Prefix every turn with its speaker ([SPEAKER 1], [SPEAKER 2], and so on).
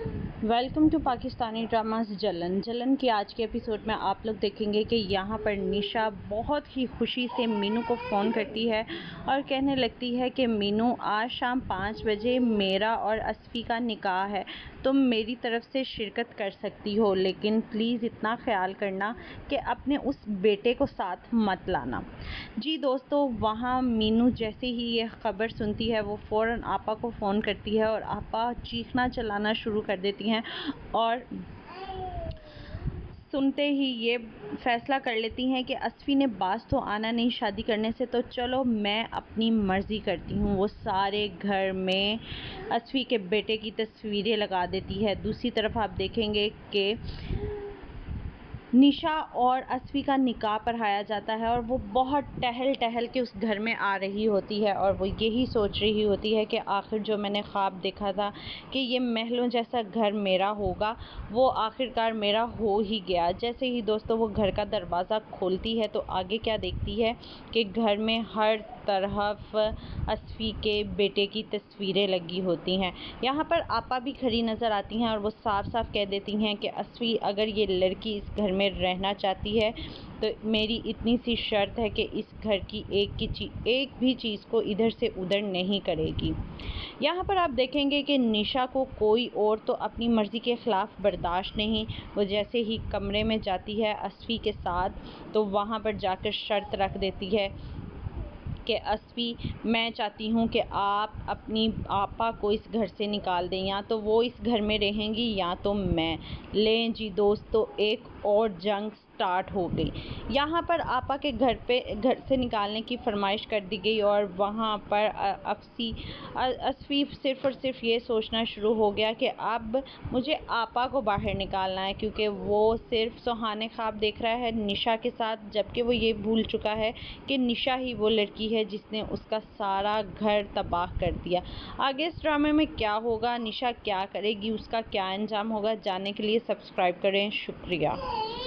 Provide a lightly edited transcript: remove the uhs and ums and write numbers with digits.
[SPEAKER 1] Welcome to Pakistani dramas जलन की आज के एपिसोड में आप लोग देखेंगे कि यहाँ पर निशा बहुत ही खुशी से मीनू को फ़ोन करती है और कहने लगती है कि मीनू आज शाम 5 बजे मेरा और असफ़ी का निकाह है, तुम मेरी तरफ से शिरकत कर सकती हो, लेकिन प्लीज़ इतना ख्याल करना कि अपने उस बेटे को साथ मत लाना। जी दोस्तों, वहाँ मीनू जैसे ही ये ख़बर सुनती है वो फ़ौरन आपा को फ़ोन करती है और आपा चीखना चिल्लाना शुरू कर देती हैं और सुनते ही ये फ़ैसला कर लेती हैं कि असफ़ी ने बाज़ तो आना नहीं शादी करने से, तो चलो मैं अपनी मर्ज़ी करती हूँ। वो सारे घर में असफ़ी के बेटे की तस्वीरें लगा देती है। दूसरी तरफ आप देखेंगे कि निशा और असफ़ी का निकाह पढ़ाया जाता है और वो बहुत टहल के उस घर में आ रही होती है और वो यही सोच रही होती है कि आखिर जो मैंने ख्वाब देखा था कि ये महलों जैसा घर मेरा होगा, वो आखिरकार मेरा हो ही गया। जैसे ही दोस्तों वो घर का दरवाज़ा खोलती है तो आगे क्या देखती है कि घर में हर तरफ असफ़ी के बेटे की तस्वीरें लगी होती हैं। यहाँ पर आपा भी खड़ी नज़र आती हैं और वो साफ साफ कह देती हैं कि असफ़ी अगर ये लड़की इस घर में रहना चाहती है तो मेरी इतनी सी शर्त है कि इस घर की एक भी चीज़ को इधर से उधर नहीं करेगी। यहाँ पर आप देखेंगे कि निशा को कोई और तो अपनी मर्ज़ी के ख़िलाफ़ बर्दाश्त नहीं। वो जैसे ही कमरे में जाती है असफ़ी के साथ तो वहाँ पर जाकर शर्त रख देती है कि असफ़ी, मैं चाहती हूँ कि आप अपनी आपा को इस घर से निकाल दें, या तो वो इस घर में रहेंगी या तो मैं। लें जी दोस्तों, एक और जंग स्टार्ट हो गई। यहाँ पर आपा के घर से निकालने की फरमाइश कर दी गई और वहाँ पर असफ़ी सिर्फ़ और सिर्फ ये सोचना शुरू हो गया कि अब मुझे आपा को बाहर निकालना है, क्योंकि वो सिर्फ सुहाने ख्वाब देख रहा है निशा के साथ, जबकि वो ये भूल चुका है कि निशा ही वो लड़की है जिसने उसका सारा घर तबाह कर दिया। आगे इस ड्रामे में क्या होगा, निशा क्या करेगी, उसका क्या अंजाम होगा, जानने के लिए सब्सक्राइब करें। शुक्रिया।